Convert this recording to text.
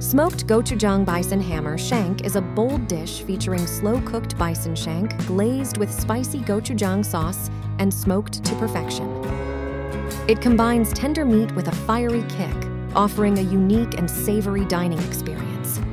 Smoked Gochujang Bison Hammer Shank is a bold dish featuring slow-cooked bison shank glazed with spicy gochujang sauce and smoked to perfection. It combines tender meat with a fiery kick, offering a unique and savory dining experience.